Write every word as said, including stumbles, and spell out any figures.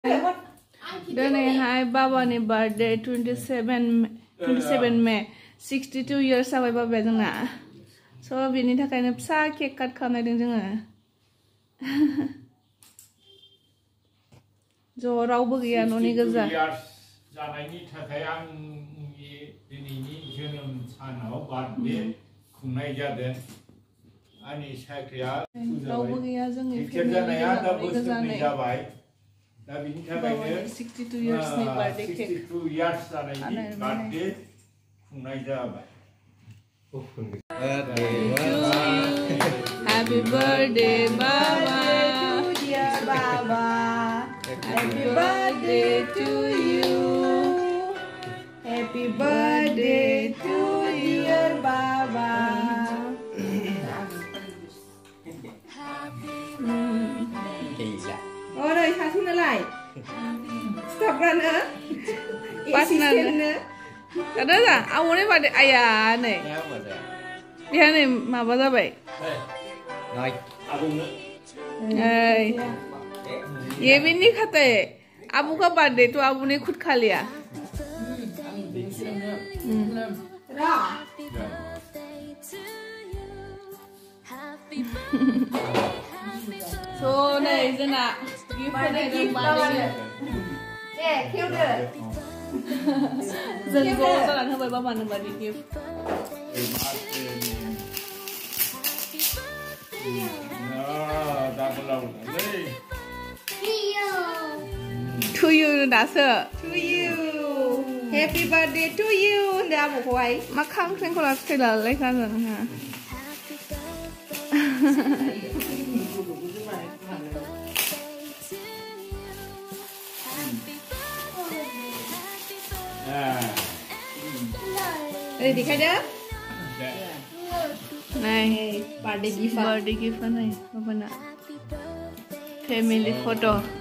दिनैहाय बाबानि birthday twenty-seven May sixty-two years जाबाय बाबाया जोंना स' बिनि थाखायनो फिसा केक काट खालामनायदों जोङो ज' रावबो गैया न'नि गोजा जानायनि थाखाय आंनि दिनैनि जोनोम सानाव बार्थडे खुंनाय जादों आंनि साख्रिया रावबो गैया जोंनि टिकेट जानाया दा बोसोरनै जाबाय दा बिनि थाखायनो sixty-two years नि बार्थडे केक sixty-two years जानायनि बार्थडे खुंनाय जाबाय Happy birthday Baba to dear Baba Happy birthday to you Happy birthday to dear Baba Ôi 사진 lại Stop runner Assistant Ada tak? Awalnya pada ayah nih. Dia nih apa zabai? Rồi, abang. Eh, ये भी नहीं खाते हैं। अबू का birthday तो अबू ने खुद खा लिया। So नहीं जना gift ने gift Eh, cute deh. Dân vô sao lại không phải bao màn bà đi gift. To you đã sợ. To you. Happy birthday to you. Đã một quay. Mắc khăng trên con là cái là lấy ra rồi hả? Đây thì khai đó. Này, birthday gift. Birthday gift này, apa nak? Family photo.